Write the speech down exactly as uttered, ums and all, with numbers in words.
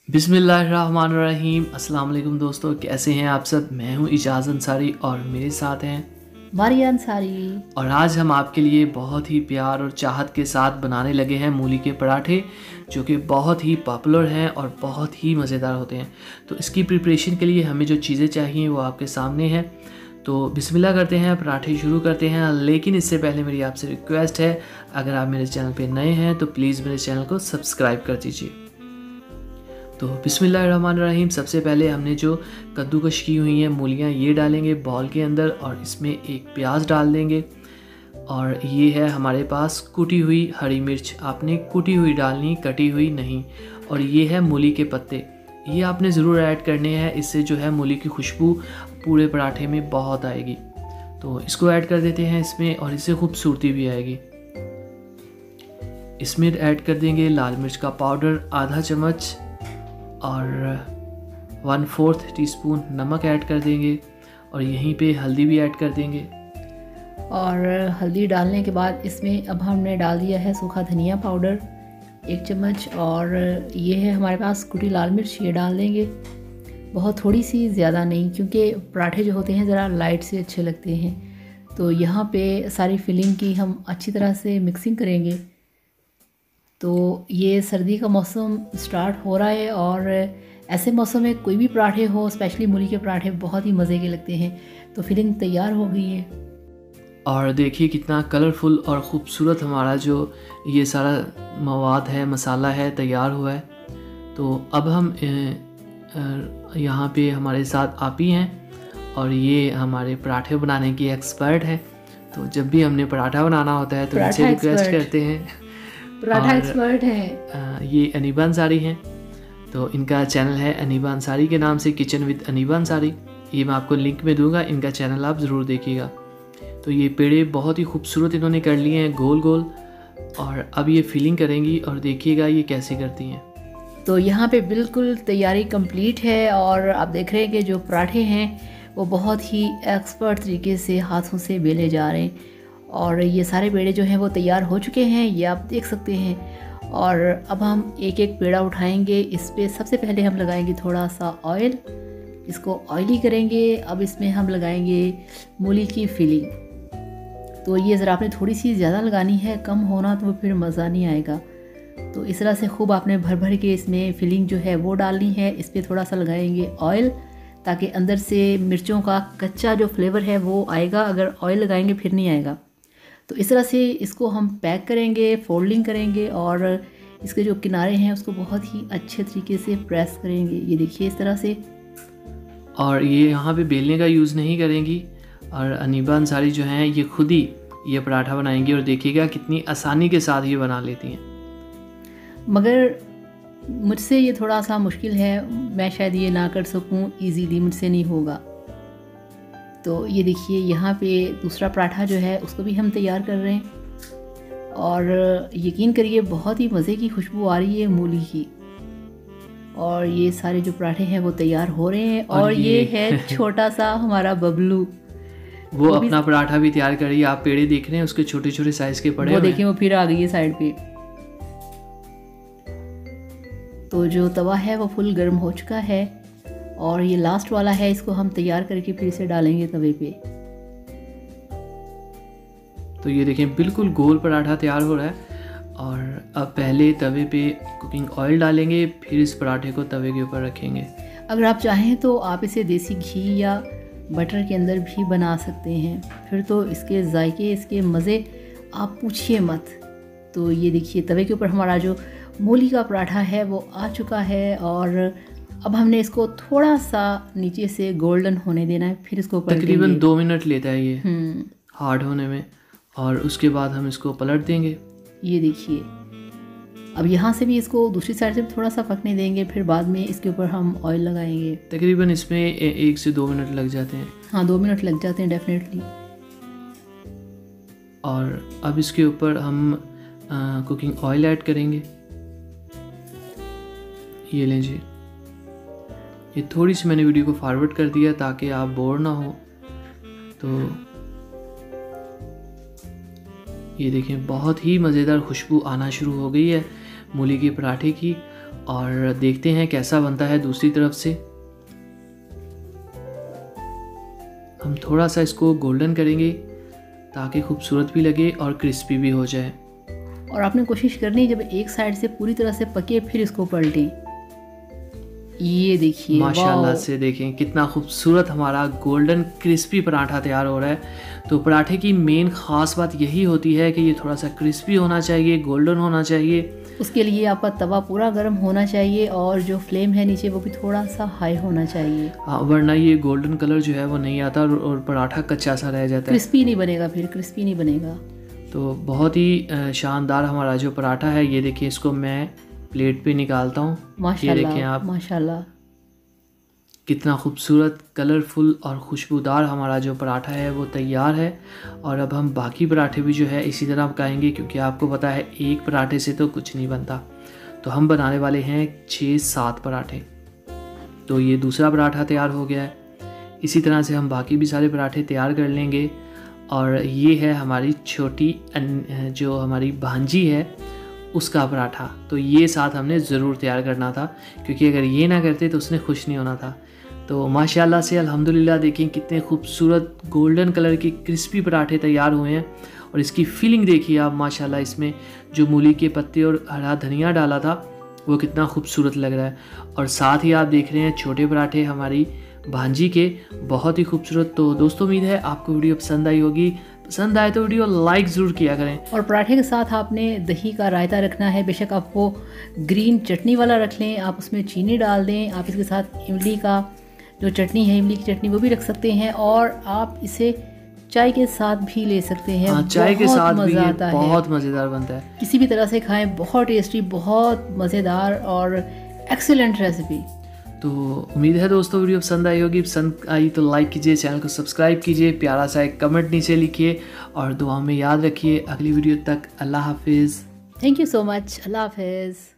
बिस्मिल्लाहिर्रहमानिर्रहीम। अस्सलाम वालेकुम दोस्तों, कैसे हैं आप सब। मैं हूं इजाज़ अंसारी और मेरे साथ हैं मारिया अंसारी। और आज हम आपके लिए बहुत ही प्यार और चाहत के साथ बनाने लगे हैं मूली के पराठे, जो कि बहुत ही पॉपुलर हैं और बहुत ही मज़ेदार होते हैं। तो इसकी प्रिपरेशन के लिए हमें जो चीज़ें चाहिए वो आपके सामने हैं। तो बिस्मिल्लाह करते हैं, पराठे शुरू करते हैं। लेकिन इससे पहले मेरी आपसे रिक्वेस्ट है, अगर आप मेरे चैनल पे नए हैं तो प्लीज़ मेरे चैनल को सब्सक्राइब कर दीजिए। तो बिस्मिल्लाहिर्रहमानिर्रहीम। सबसे पहले हमने जो कद्दूकश की हुई हैं मूलियाँ ये डालेंगे बॉल के अंदर, और इसमें एक प्याज डाल देंगे। और ये है हमारे पास कुटी हुई हरी मिर्च, आपने कुटी हुई डालनी, कटी हुई नहीं। और ये है मूली के पत्ते, ये आपने ज़रूर ऐड करने हैं, इससे जो है मूली की खुशबू पूरे पराठे में बहुत आएगी। तो इसको ऐड कर देते हैं इसमें, और इससे खूबसूरती भी आएगी। इसमें ऐड कर देंगे लाल मिर्च का पाउडर आधा चम्मच, और वन फोर्थ टीस्पून नमक ऐड कर देंगे, और यहीं पे हल्दी भी ऐड कर देंगे। और हल्दी डालने के बाद इसमें अब हमने डाल दिया है सूखा धनिया पाउडर एक चम्मच, और ये है हमारे पास कुटी लाल मिर्च, ये डाल देंगे। बहुत थोड़ी सी, ज़्यादा नहीं, क्योंकि पराठे जो होते हैं ज़रा लाइट से अच्छे लगते हैं। तो यहाँ पे सारी फिलिंग की हम अच्छी तरह से मिक्सिंग करेंगे। तो ये सर्दी का मौसम स्टार्ट हो रहा है, और ऐसे मौसम में कोई भी पराठे हो, स्पेशली मूली के पराठे बहुत ही मज़े के लगते हैं। तो फिलिंग तैयार हो गई है, और देखिए कितना कलरफुल और ख़ूबसूरत हमारा जो ये सारा मवाद है, मसाला है, तैयार हुआ है। तो अब हम यहाँ पे हमारे साथ आपी हैं, और ये हमारे पराठे बनाने की एक्सपर्ट है। तो जब भी हमने पराठा बनाना होता है तो इनसे रिक्वेस्ट करते हैं। पराठा एक्सपर्ट है। ये अनीबा अंसारी हैं, तो इनका चैनल है अनीबा अंसारी के नाम से, किचन विद अनीबा अंसारी। ये मैं आपको लिंक में दूंगा, इनका चैनल आप ज़रूर देखिएगा। तो ये पेड़े बहुत ही खूबसूरत इन्होंने कर लिए हैं, गोल गोल। और अब ये फिलिंग करेंगी, और देखिएगा ये कैसे करती हैं। तो यहाँ पे बिल्कुल तैयारी कंप्लीट है, और आप देख रहे हैं कि जो पराठे हैं वो बहुत ही एक्सपर्ट तरीके से हाथों से बेले जा रहे हैं। और ये सारे पेड़े जो हैं वो तैयार हो चुके हैं, ये आप देख सकते हैं। और अब हम एक एक पेड़ा उठाएंगे। इस पर सबसे पहले हम लगाएंगे थोड़ा सा ऑयल, इसको ऑयली करेंगे। अब इसमें हम लगाएंगे मूली की फिलिंग। तो ये ज़रा आपने थोड़ी सी ज़्यादा लगानी है, कम होना तो फिर मज़ा नहीं आएगा। तो इस तरह से खूब आपने भर भर के इसमें फिलिंग जो है वो डालनी है। इस पर थोड़ा सा लगाएंगे ऑयल, ताकि अंदर से मिर्चों का कच्चा जो फ्लेवर है वो आएगा, अगर ऑयल लगाएंगे फिर नहीं आएगा। तो इस तरह से इसको हम पैक करेंगे, फोल्डिंग करेंगे, और इसके जो किनारे हैं उसको बहुत ही अच्छे तरीके से प्रेस करेंगे। ये देखिए इस तरह से। और ये यहाँ पे बेलने का यूज़ नहीं करेंगी, और अनीबा अंसारी जो हैं ये खुद ही ये पराठा बनाएंगी, और देखिएगा कितनी आसानी के साथ ये बना लेती हैं। मगर मुझसे ये थोड़ा सा मुश्किल है, मैं शायद ये ना कर सकूं इजीली, मुझसे नहीं होगा। तो ये देखिए यहाँ पे दूसरा पराठा जो है उसको भी हम तैयार कर रहे हैं, और यकीन करिए बहुत ही मज़े की खुशबू आ रही है मूली की। और ये सारे जो पराठे हैं वो तैयार हो रहे हैं, और, और ये, ये है छोटा सा हमारा बबलू, वो, वो अपना पराठा भी तैयार करिए। आप पेड़े देख रहे हैं उसके छोटे छोटे साइज़ के पड़े, वो देखिए वो फिर आ गई है साइड पे। तो जो तवा है वो फुल गर्म हो चुका है, और ये लास्ट वाला है, इसको हम तैयार करके फिर से डालेंगे तवे पे। तो ये देखें बिल्कुल गोल पराठा तैयार हो रहा है। और अब पहले तवे पे कुकिंग ऑयल डालेंगे, फिर इस पराठे को तवे के ऊपर रखेंगे। अगर आप चाहें तो आप इसे देसी घी या बटर के अंदर भी बना सकते हैं, फिर तो इसके जायके, इसके मज़े आप पूछिए मत। तो ये देखिए तवे के ऊपर हमारा जो मूली का पराठा है वो आ चुका है, और अब हमने इसको थोड़ा सा नीचे से गोल्डन होने देना है, फिर इसको तकरीबन दो मिनट लेता है ये हार्ड होने में, और उसके बाद हम इसको पलट देंगे। ये देखिए अब यहाँ से भी इसको दूसरी साइड से थोड़ा सा पकने देंगे, फिर बाद में इसके ऊपर हम ऑयल लगाएंगे। तकरीबन इसमें एक से दो मिनट लग जाते हैं। हाँ, दो मिनट लग जाते हैं डेफिनेटली। और अब इसके ऊपर हम आ, कुकिंग ऑयल ऐड करेंगे। ये लीजिए, ये थोड़ी सी मैंने वीडियो को फॉरवर्ड कर दिया ताकि आप बोर ना हो। तो ये देखें बहुत ही मज़ेदार खुशबू आना शुरू हो गई है मूली के पराठे की, और देखते हैं कैसा बनता है दूसरी तरफ से। हम थोड़ा सा इसको गोल्डन करेंगे ताकि खूबसूरत भी लगे और क्रिस्पी भी हो जाए। और आपने कोशिश करनी है जब एक साइड से पूरी तरह से पके फिर इसको पलटें। ये देखिए माशाल्लाह से देखें कितना खूबसूरत हमारा गोल्डन क्रिस्पी पराठा तैयार हो रहा है। तो पराठे की मेन ख़ास बात यही होती है कि ये थोड़ा सा क्रिस्पी होना चाहिए, गोल्डन होना चाहिए। उसके लिए आपका तवा पूरा गर्म होना चाहिए और जो फ्लेम है नीचे वो भी थोड़ा सा हाई होना चाहिए। हाँ, वरना ये गोल्डन कलर जो है वो नहीं आता और पराठा कच्चा सा रह जाता है, क्रिस्पी नहीं बनेगा, फिर क्रिस्पी नहीं बनेगा। तो बहुत ही शानदार हमारा जो पराठा है, ये देखिए इसको मैं प्लेट पे निकालता हूँ। माशाल्लाह, ये देखें आप, माशाल्लाह कितना खूबसूरत, कलरफुल और खुशबूदार हमारा जो पराठा है वो तैयार है। और अब हम बाकी पराठे भी जो है इसी तरह पकाएंगे, क्योंकि आपको पता है एक पराठे से तो कुछ नहीं बनता। तो हम बनाने वाले हैं छः सात पराठे। तो ये दूसरा पराठा तैयार हो गया है। इसी तरह से हम बाकी भी सारे पराठे तैयार कर लेंगे। और ये है हमारी छोटी जो हमारी भांजी है उसका पराठा। तो ये साथ हमने ज़रूर तैयार करना था, क्योंकि अगर ये ना करते तो उसने खुश नहीं होना था। तो माशाल्लाह से अल्हम्दुलिल्लाह देखें कितने खूबसूरत गोल्डन कलर के क्रिस्पी पराठे तैयार हुए हैं। और इसकी फीलिंग देखिए आप, माशाल्लाह इसमें जो मूली के पत्ते और हरा धनिया डाला था वो कितना खूबसूरत लग रहा है। और साथ ही आप देख रहे हैं छोटे पराठे हमारी भांजी के, बहुत ही खूबसूरत। तो दोस्तों उम्मीद है आपको वीडियो पसंद आई होगी। पसंद आए तो वीडियो लाइक ज़रूर किया करें। और पराठे के साथ आपने दही का रायता रखना है, बेशक आपको ग्रीन चटनी वाला रख लें, आप उसमें चीनी डाल दें। आप इसके साथ इमली का जो चटनी है, इमली की चटनी वो भी रख सकते हैं। और आप इसे चाय के साथ भी ले सकते हैं। हाँ, चाय के साथ भी ये आता बहुत मज़ेदार बनता है। किसी भी तरह से खाएं, बहुत टेस्टी, बहुत मज़ेदार और एक्सीलेंट रेसिपी। तो उम्मीद है दोस्तों वीडियो पसंद आई होगी। पसंद आई तो लाइक कीजिए, चैनल को सब्सक्राइब कीजिए, प्यारा सा एक कमेंट नीचे लिखिए और दुआ में याद रखिए। अगली वीडियो तक अल्लाह हाफिज़। Thank you so much. अल्लाह हाफिज़।